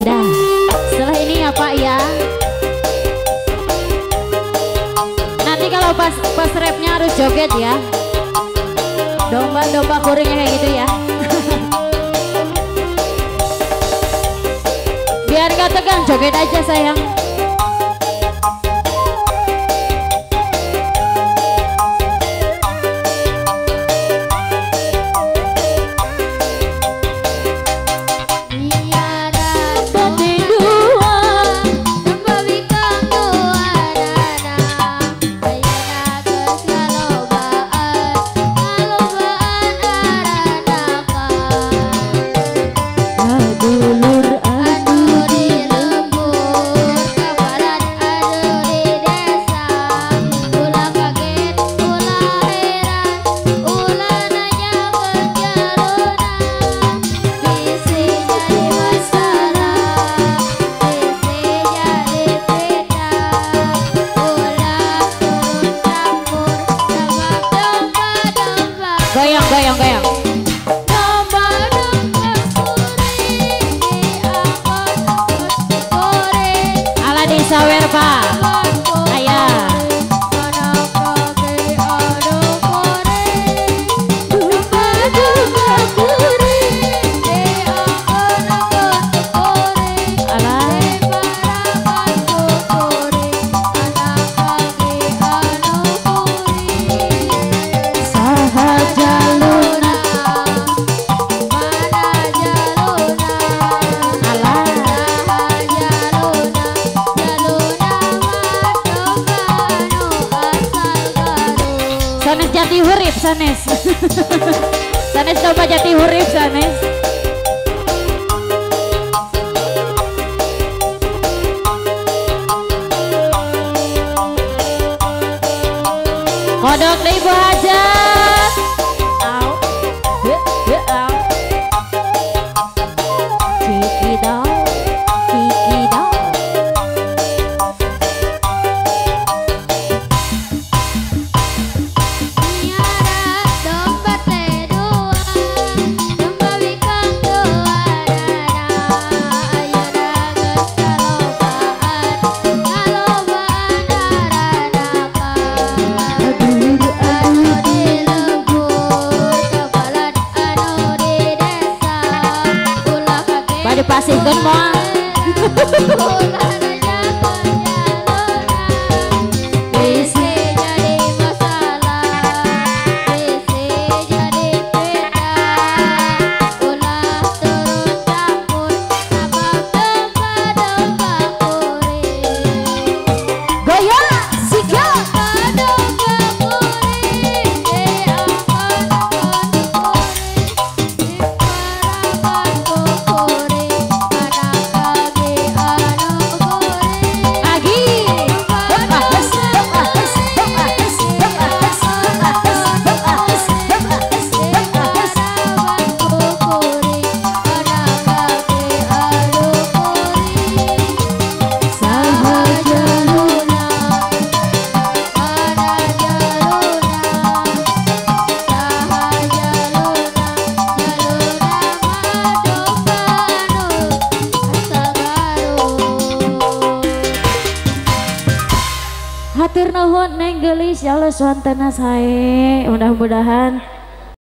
Dah, setelah ini ya Pak ya. Nanti kalau pas rapnya harus joget ya. Domba-domba kuringnya kayak gitu ya. Biar gak tegang, joget aja sayang. Goyang, goyang, goyang. Ala disawer Pak. Ayah. Sanes jati hurip sanes. Sanes coba jati hurip sanes. Kodok deh Ibu Hajat. Au. Au. Ciki dong. Ciki dong. Dipasihkan moal. Hatur nuhun Neng Gelis, ya Allah swantena sae. Mudah-mudahan